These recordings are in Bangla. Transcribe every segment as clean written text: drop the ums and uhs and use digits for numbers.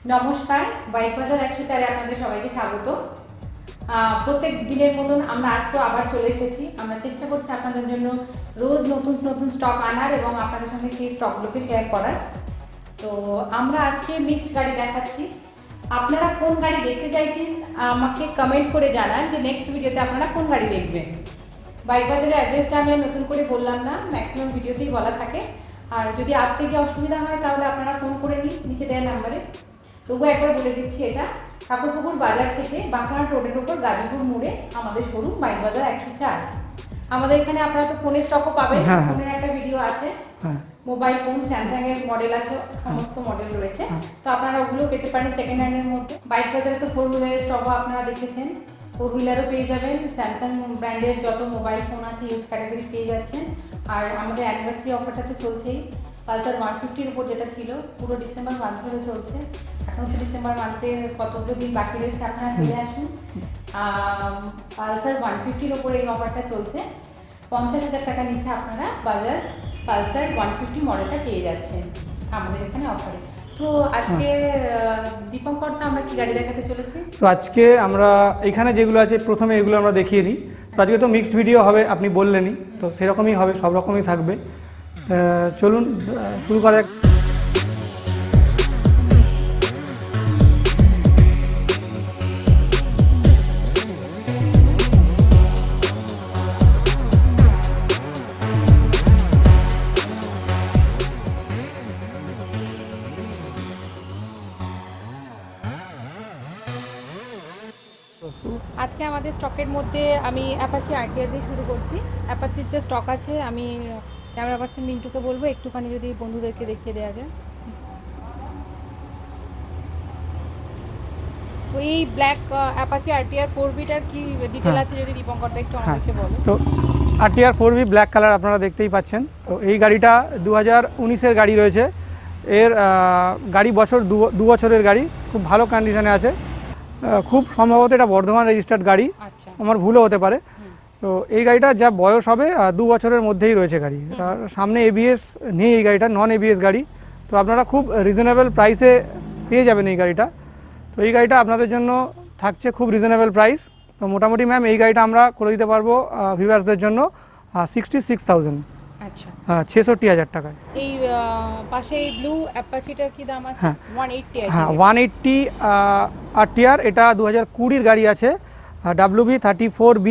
নমস্কার, বাইক বাজার 104 আপনাদের সবাইকে স্বাগত। প্রত্যেক দিনের মতন আমরা আজকেও আবার চলে এসেছি। আমরা চেষ্টা করছি আপনাদের জন্য রোজ নতুন নতুন স্টক আনার এবং আপনাদের সঙ্গে সেই স্টকগুলোকে শেয়ার করার। তো আমরা আজকে মিক্সড গাড়ি দেখাচ্ছি। আপনারা কোন গাড়ি দেখতে চাইছেন আমাকে কমেন্ট করে জানান যে নেক্সট ভিডিওতে আপনারা কোন গাড়ি দেখবেন। বাইক বাজারের অ্যাড্রেসটা আমি নতুন করে বললাম না, ম্যাক্সিমাম ভিডিওতেই বলা থাকে। আর যদি আসতে গিয়ে অসুবিধা হয় তাহলে আপনারা ফোন করে নিন নিচে দেওয়া নাম্বারে। তবুও একবার বলে দিচ্ছি, এটা ঠাকুরপুকুর বাজার থেকে বাঁকড়াহাট রোডের উপর গাজীপুর মোড়ে আমাদের শোরুম বাইক বাজার 104। আমাদের এখানে আপনারা তো ফোনের স্টকও পাবেন, ফোনের একটা ভিডিও আছে, মোবাইল ফোন স্যামসাং এর মডেল আছে, সমস্ত মডেল রয়েছে। তো আপনারা ওগুলো পেতে পারেন সেকেন্ড হ্যান্ডের মধ্যে। বাইক বাজারে তো 4 হুইলারের স্টকও আপনারা দেখেছেন, 4 হুইলারও পেয়ে যাবেন। স্যামসাং ব্র্যান্ডের যত মোবাইল ফোন আছে ইউজ ক্যাটাগরি পেয়ে যাচ্ছেন। আর আমাদের অ্যানিভার্সারি অফারটা তো চলছেই। পালসার 150-র উপর যেটা ছিল পুরো ডিসেম্বর মান্থ ধরে চলছে। এখন তো ডিসেম্বর মান্থে কতগুলো দিন বাকি রয়েছে, আপনারা চলে আসুন। পালসার 150-র উপর এই অফারটা চলছে। 50,000 টাকা নিচে আপনারা বাজাজ পালসার 150 মডেলটা পেয়ে যাচ্ছেন আমাদের এখানে অফারে। তো আজকে দীপঙ্কর দা আমরা কি গাড়ি দেখাতে চলেছি? তো আজকে আমরা এখানে যেগুলো আছে প্রথমে এগুলো আমরা দেখিয়ে নিই। তো আজকে তো মিক্সড ভিডিও হবে, আপনি বললেনই, তো সেরকমই হবে, সব রকমই থাকবে। চলুন শুরু করা যাক। আজকে আমাদের স্টকের মধ্যে আমি অ্যাপাচি আরটিআর দিয়ে শুরু করছি। অ্যাপাচির যে স্টক আছে আমি ক্যামেরা পার্সন মিন্টুকে বলবো একটুখানি যদি বন্ধুদেরকে দেখিয়ে দেওয়া যায়। তো এই ব্ল্যাক অ্যাপাচি আরটিআর 4ভিটার কি ডিটেল আছে যদি দীপঙ্কর দা একটু আমাদেরকে বলো। তো আরটিআর 4V ব্ল্যাক কালার আপনারা দেখতেই পাচ্ছেন। তো এই গাড়িটা 2019-এর গাড়ি রয়েছে। এর গাড়ি বছর 2 বছরের গাড়ি, খুব ভালো কন্ডিশনে আছে। খুব সম্ভবত এটা বর্ধমান রেজিস্টার্ড গাড়ি, আমার ভুলও হতে পারে। তো এই গাড়িটা যা বয়স হবে 2 বছরের মধ্যেই রয়েছে গাড়ি। আর সামনে এবিএস নেই, এই গাড়িটা নন এবিএস গাড়ি। তো আপনারা খুব রিজনেবল প্রাইসে পেয়ে যাবেন এই গাড়িটা। তো এই গাড়িটা আপনাদের জন্য থাকছে খুব রিজনেবল প্রাইস। তো মোটামুটি ম্যাম এই গাড়িটা আমরা করে দিতে পারবো ভিউয়ার্সদের জন্য 66,000, আচ্ছা 66,000 টাকায়। এই পাশে এই ব্লু অ্যাপাচিটার কি দাম আছে? 180 আছে। হ্যাঁ 180 আরটিআর, এটা 2020-এর গাড়ি আছে। WB34B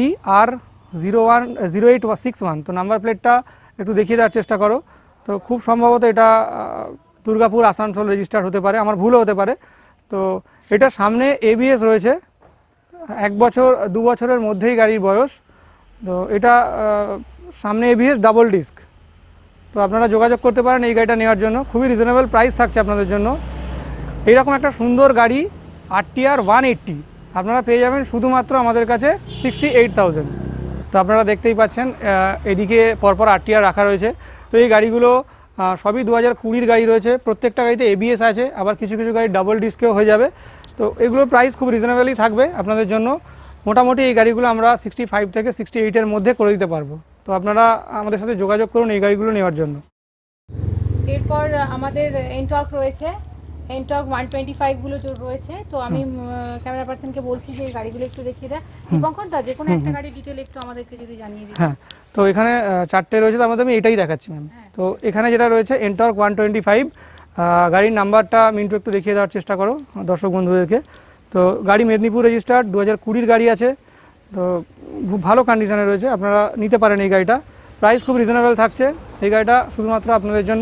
R010861। তো নাম্বার প্লেটটা একটু দেখিয়ে দেওয়ার চেষ্টা করো। তো খুব সম্ভবত এটা দুর্গাপুর আসানসোল রেজিস্টার হতে পারে, আমার ভুলও হতে পারে। তো এটা সামনে এবিএস রয়েছে, 1 বছর 2 বছরের মধ্যেই গাড়ির বয়স। তো এটা সামনে এবিএস ডাবল ডিস্ক। তো আপনারা যোগাযোগ করতে পারেন এই গাড়িটা নেওয়ার জন্য, খুবই রিজনেবল প্রাইস থাকছে আপনাদের জন্য। এইরকম একটা সুন্দর গাড়ি আরটিআর 180 আপনারা পেয়ে যাবেন শুধুমাত্র আমাদের কাছে 68,000। তো আপনারা দেখতেই পাচ্ছেন এদিকে পরপর আরটিআর রাখা রয়েছে। তো এই গাড়িগুলো সবই 2020-র গাড়ি রয়েছে। প্রত্যেকটা গাড়িতে এবিএস আছে, আবার কিছু কিছু গাড়ি ডাবল ডিস্কেও হয়ে যাবে। তো এগুলোর প্রাইস খুব রিজনেবলই থাকবে আপনাদের জন্য। মোটামুটি এই গাড়িগুলো আমরা 65 থেকে 68-এর মধ্যে করে দিতে পারবো। তো আপনারা আমাদের সাথে যোগাযোগ করুন এই গাড়িগুলো নেওয়ার জন্য। এরপর আমাদের এনটর্ক রয়েছে, এনটর্ক 125 গুলো রয়েছে। তো আমি ক্যামেরা পার্সনকে বলছি যে এই গাড়িগুলো একটু দেখিয়ে দেয়। দীপঙ্কর দা যে কোনো একটা গাড়ি ডিটেল একটু আমাদেরকে যদি জানিয়ে দিন। হ্যাঁ, তো এখানে 4টে রয়েছে, তার মধ্যে আমি এটাই দেখাচ্ছি ম্যাম। তো এখানে যেটা রয়েছে এনটর্ক 125, গাড়ির নাম্বারটা মিন্টু একটু দেখিয়ে দেওয়ার চেষ্টা করো দর্শক বন্ধুদেরকে। তো গাড়ি মেদিনীপুর রেজিস্টার্ড, 2020-র গাড়ি আছে। তো খুব ভালো কন্ডিশনে রয়েছে, আপনারা নিতে পারেন এই গাড়িটা। প্রাইস খুব রিজনেবল থাকছে। এই গাড়িটা শুধুমাত্র আপনাদের জন্য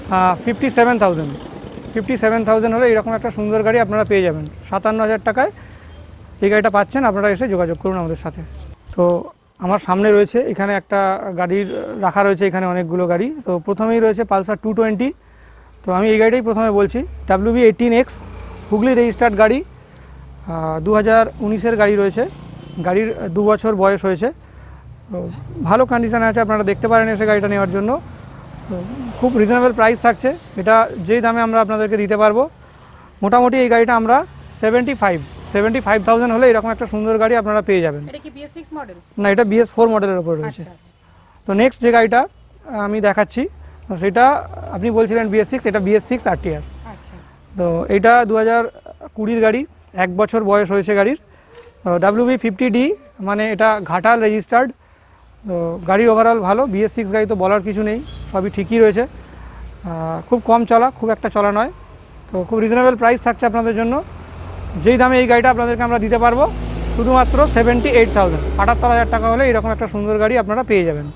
57,000 হলে এরকম একটা সুন্দর গাড়ি আপনারা পেয়ে যাবেন। 57,000 টাকায় এই গাড়িটা পাচ্ছেন। আপনারা এসে যোগাযোগ করুন আমাদের সাথে। তো আমার সামনে রয়েছে এখানে একটা গাড়ির রাখা রয়েছে, এখানে অনেকগুলো গাড়ি। তো প্রথমেই রয়েছে পালসার 220। তো আমি এই গাড়িটাই প্রথমে বলছি, WB18X হুগলি রেজিস্টার্ড গাড়ি, 2019-এর গাড়ি রয়েছে। গাড়ির 2 বছর বয়স হয়েছে। তো ভালো কন্ডিশনে আছে, আপনারা দেখতে পারেন এসে গাড়িটা নেওয়ার জন্য। তো খুব রিজনেবল প্রাইস থাকছে, এটা যেই দামে আমরা আপনাদেরকে দিতে পারবো। মোটামুটি এই গাড়িটা আমরা 75,000 হলে এরকম একটা সুন্দর গাড়ি আপনারা পেয়ে যাবেন। এটা কি BS6 মডেল? না, এটা BS4 মডেলের উপর রয়েছে। তো নেক্সট যে গাড়িটা আমি দেখাচ্ছি সেটা আপনি বলছিলেন BS6, এটা BS6 আরটিআর। তো এইটা 2020 গাড়ি, 1 বছর বয়স হয়েছে গাড়ির। WB50D মানে এটা ঘাটাল রেজিস্টার্ড। তো গাড়ি ওভারঅল ভালো, BS6 গাড়ি তো বলার কিছু নেই, সবই ঠিকই রয়েছে। খুব কম চলা, খুব একটা চলা নয়। তো খুব রিজনেবল প্রাইস থাকছে আপনাদের জন্য। যেই দামে এই গাড়িটা আপনাদেরকে আমরা দিতে পারবো শুধুমাত্র 78,000, 78,000 টাকা হলে এরকম একটা সুন্দর গাড়ি আপনারা পেয়ে যাবেন।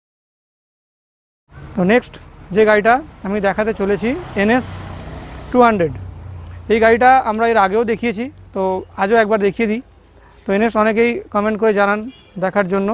তো নেক্সট যে গাড়িটা আমি দেখাতে চলেছি NS 200। এই গাড়িটা আমরা এর আগেও দেখিয়েছি, তো আজও একবার দেখিয়ে দিই। তো NS অনেকেই কমেন্ট করে জানান দেখার জন্য।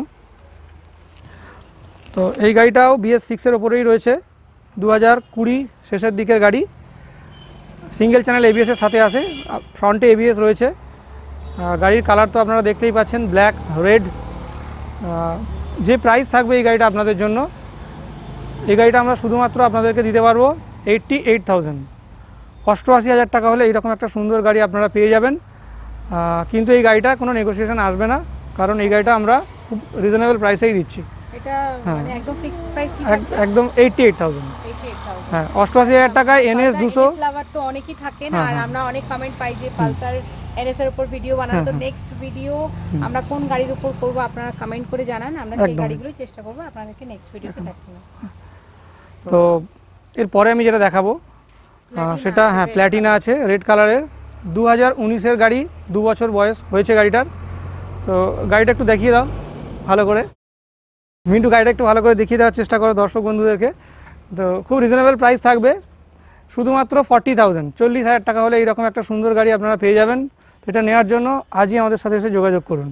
তো এই গাড়িটাও BS6-এর ওপরেই রয়েছে, 2020 শেষের দিকের গাড়ি। সিঙ্গেল চ্যানেল ABS-এর সাথে আসে, ফ্রন্টে ABS রয়েছে। গাড়ির কালার তো আপনারা দেখতেই পাচ্ছেন, ব্ল্যাক রেড। যে প্রাইস থাকবে এই গাড়িটা আপনাদের জন্য, এই গাড়িটা আমরা শুধুমাত্র আপনাদেরকে দিতে পারবো 88,000, 88,000 টাকা হলে এইরকম একটা সুন্দর গাড়ি আপনারা পেয়ে যাবেন। কিন্তু এই গাড়িটা কোনো নেগোসিয়েশন আসবে না, কারণ এই গাড়িটা আমরা খুব রিজনেবল প্রাইসেই দিচ্ছি। এটা মানে একদম ফিক্সড প্রাইস কি একদম 88,000। হ্যাঁ, 88,000 টাকায় NS 200 লাভার তো অনেকেই থাকেন, আর আমরা অনেক কমেন্ট পাই যে পালসার NS এর উপর ভিডিও বানানো। তো নেক্সট ভিডিও আমরা কোন গাড়ির উপর করব আপনারা কমেন্ট করে জানান, আমরা সেই গাড়িগুলো চেষ্টা করব আপনাদেরকে নেক্সট ভিডিওতে দেখানো। তো এরপরে আমি যেটা দেখাবো সেটা প্ল্যাটিনা আছে রেড কালারের, 2019-এর গাড়ি, 2 বছর বয়স হয়েছে গাড়িটার। তো গাড়িটা একটু দেখিয়ে দাও ভালো করে, মিন্টু গাড়িটা একটু ভালো করে দেখিয়ে দেওয়ার চেষ্টা করো দর্শক বন্ধুদেরকে। তো খুব রিজনেবল প্রাইস থাকবে, শুধুমাত্র 40,000, 40,000 টাকা হলে এইরকম একটা সুন্দর গাড়ি আপনারা পেয়ে যাবেন। তো এটা নেওয়ার জন্য আজই আমাদের সাথে এসে যোগাযোগ করুন।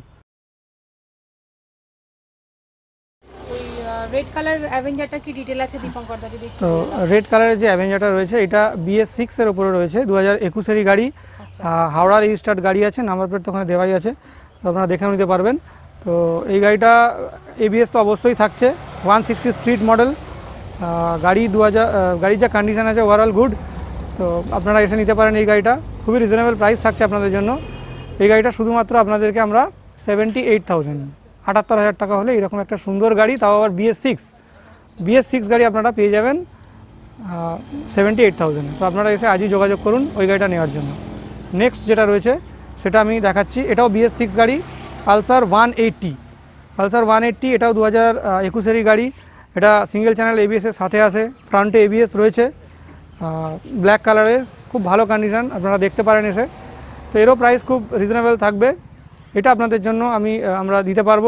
রেড কালার অ্যাভেঞ্জারটা কি ডিটেইল আছে দীপঙ্কর দা? তো রেড কালারের যে অ্যাভেঞ্জারটা রয়েছে এটা BS6-এর উপরে রয়েছে, 2021-এরই গাড়ি। হাওড়া রেজিস্টার্ড গাড়ি আছে, নাম্বার প্লেট তো ওখানে দেওয়াই আছে, তো আপনারা দেখে নিতে পারবেন। তো এই গাড়িটা ABS তো অবশ্যই থাকছে, 160 স্ট্রিট মডেল গাড়ি। গাড়ির যা কন্ডিশন আছে ওভারঅল গুড। তো আপনারা এসে নিতে পারেন এই গাড়িটা, খুবই রিজনেবল প্রাইস থাকছে আপনাদের জন্য। এই গাড়িটা শুধুমাত্র আপনাদেরকে আমরা 78,000, 78,000 টাকা হলে এরকম একটা সুন্দর গাড়ি, তাও আবার BS6 গাড়ি আপনারা পেয়ে যাবেন 78,000। তো আপনারা এসে আজই যোগাযোগ করুন ওই গাড়িটা নেওয়ার জন্য। নেক্সট যেটা রয়েছে সেটা আমি দেখাচ্ছি, এটাও BS6 গাড়ি, পালসার 180। পালসার 180 এটাও 2021-এরই গাড়ি। এটা সিঙ্গেল চ্যানেল ABS-এর সাথে আসে, ফ্রন্টে ABS রয়েছে, ব্ল্যাক কালারের, খুব ভালো কন্ডিশন, আপনারা দেখতে পারেন এসে। তো এরও প্রাইস খুব রিজনেবল থাকবে। এটা আপনাদের জন্য আমরা দিতে পারবো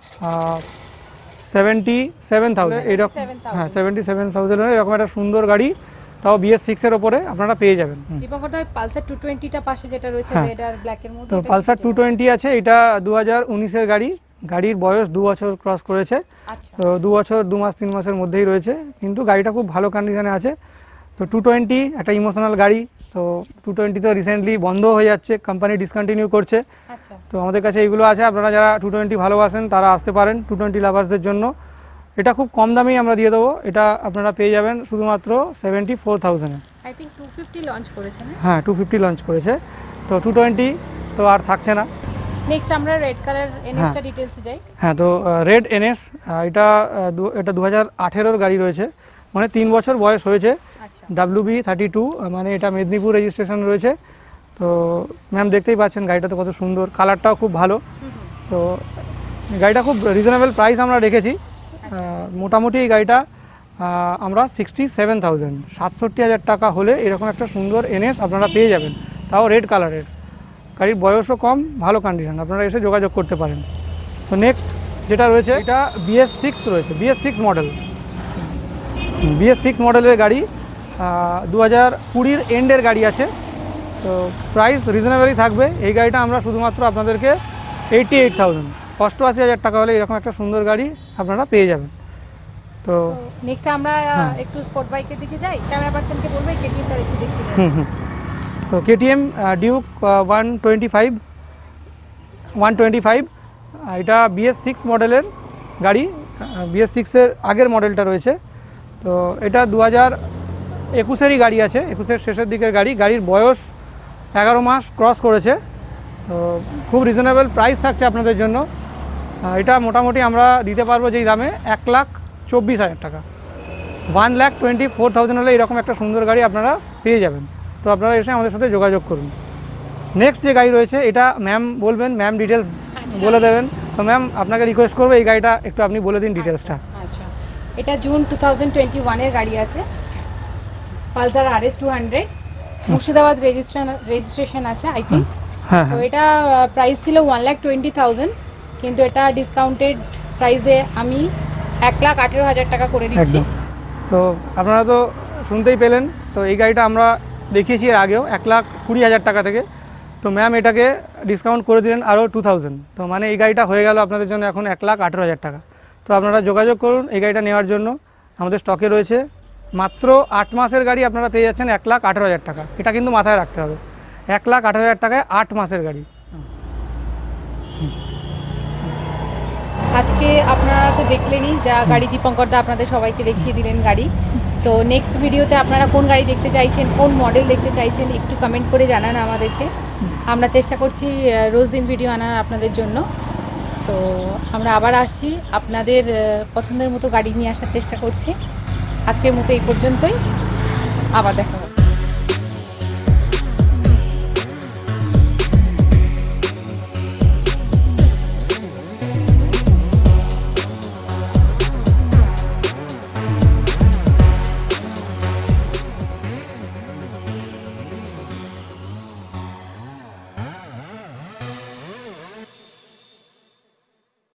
77,000, এইরকম। হ্যাঁ, 77,000 এরকম একটা সুন্দর গাড়ি, তাও BS6-এর ওপরে আপনারা পেয়ে যাবেন। পালসার 220টা পাশে যেটা রয়েছে রেড আর ব্ল্যাকের মধ্যে, তো পালসার 220 আছে, এটা 2019-এর গাড়ি। গাড়ির বয়স 2 বছর ক্রস করেছে। তো 2 বছর 2 মাস 3 মাসের মধ্যেই রয়েছে, কিন্তু গাড়িটা খুব ভালো কন্ডিশনে আছে। তো 220 একটা ইমোশনাল গাড়ি। তো 220 তো রিসেন্টলি বন্ধ হয়ে যাচ্ছে, কোম্পানি ডিসকন্টিনিউ করছে। তো আমাদের কাছে এইগুলো আছে, আপনারা যারা 220 ভালোবাসেন তারা আসতে পারেন 220 লাভার্সদের জন্য। এটা খুব কম দামেই আমরা দিয়ে দেবো, এটা আপনারা পেয়ে যাবেন শুধুমাত্র 74,000-এ। আই থিংক 250 লঞ্চ করেছে না? হ্যাঁ, 250 লঞ্চ করেছে। তো 220 তো আর থাকছে না। নেক্সট আমরা রেড কালার NS-টা ডিটেইলসে যাই। হ্যাঁ, তো রেড NS এটা 2018-এর গাড়ি রয়েছে, মানে 3 বছর বয়স হয়েছে। WB32 মানে এটা মেদিনীপুর রেজিস্ট্রেশন রয়েছে। তো ম্যাম দেখতেই পাচ্ছেন গাড়িটা তো কত সুন্দর, কালারটাও খুব ভালো। তো গাড়িটা খুব রিজনেবল প্রাইস আমরা রেখেছি। মোটামুটি এই গাড়িটা আমরা 67,000, 67,000 টাকা হলে এরকম একটা সুন্দর NS আপনারা পেয়ে যাবেন, তাও রেড কালারের। গাড়ির বয়সও কম, ভালো কন্ডিশন, আপনারা এসে যোগাযোগ করতে পারেন। তো নেক্সট যেটা রয়েছে এটা BS6 রয়েছে, BS6 মডেল। BS6 মডেলের গাড়ি, 2020-এর এন্ডের গাড়ি আছে। তো প্রাইস রিজনেবলই থাকবে। এই গাড়িটা আমরা শুধুমাত্র আপনাদেরকে 88,000, 88,000 টাকা হলে এরকম একটা সুন্দর গাড়ি আপনারা পেয়ে যাবেন। তো নেক্সট আমরা একটু স্পোর্ট বাইকের দিকে যাই। ক্যামেরা পার্সনকে বলবো KTM টা একটু দেখিয়ে দেন। তো KTM ডিউক 125 এটা BS6 মডেলের গাড়ি, BS6-এর আগের মডেলটা রয়েছে। তো এটা 2021-এরই গাড়ি আছে, 21-এর শেষের দিকের গাড়ি। গাড়ির বয়স 11 মাস ক্রস করেছে। তো খুব রিজনেবল প্রাইস থাকছে আপনাদের জন্য। এটা মোটামুটি আমরা দিতে পারবো যেই দামে 1,24,000 টাকা, 1,24,000 হলে এরকম একটা সুন্দর গাড়ি আপনারা পেয়ে যাবেন। তো আপনারা এসে আমাদের সাথে যোগাযোগ করুন। নেক্সট যে গাড়ি রয়েছে এটা ম্যাম বলবেন, ম্যাম ডিটেলস বলে দেবেন। তো ম্যাম আপনাকে রিকোয়েস্ট করবো এই গাড়িটা একটু আপনি বলে দিন ডিটেলসটা। আচ্ছা, এটা জুন 2021-এর গাড়ি আছে, পালসার RS 200, মুর্শিদাবাদ রেজিস্ট্রেশন আছে আই থিঙ্ক। হ্যাঁ তো হ্যাঁ এটা প্রাইস ছিল 1,20,000, কিন্তু এটা ডিসকাউন্টেড প্রাইসে আমি 1,18,000 টাকা করে দিচ্ছি। একদম। তো আপনারা তো শুনতেই পেলেন, তো এই গাড়িটা আমরা দেখিয়েছি এর আগেও 1,20,000 টাকা থেকে। তো ম্যাম এটাকে ডিসকাউন্ট করে দিলেন আরও 2,000। তো মানে এই গাড়িটা হয়ে গেল আপনাদের জন্য এখন 1,18,000 টাকা। তো আপনারা যোগাযোগ করুন এই গাড়িটা নেওয়ার জন্য। আমাদের স্টকে রয়েছে মাত্র 8 মাসের গাড়ি, আপনারা পেয়ে যাচ্ছেন 1,18,000 টাকা। এটা কিন্তু মাথায় রাখতে হবে, 1,18,000 টাকায় 8 মাসের গাড়ি। আজকে আপনারা তো দেখলেনই যা গাড়ি, দীপঙ্কর দা আপনাদের সবাইকে দেখিয়ে দিলেন গাড়ি। তো নেক্সট ভিডিওতে আপনারা কোন গাড়ি দেখতে চাইছেন, কোন মডেল দেখতে চাইছেন, একটু কমেন্ট করে জানান আমাদেরকে। আমরা চেষ্টা করছি রোজ দিন ভিডিও আনার আপনাদের জন্য। তো আমরা আবার আসছি, আপনাদের পছন্দের মতো গাড়ি নিয়ে আসার চেষ্টা করছি। আজকের মতো এই পর্যন্তই, আবার দেখা হবে।